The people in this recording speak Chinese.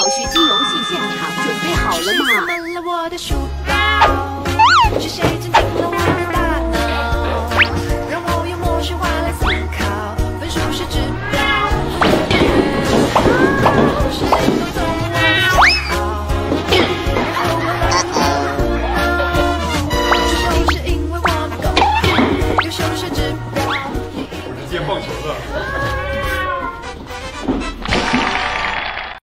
小学鸡游戏现场准备好了吗？ 是谁曾听了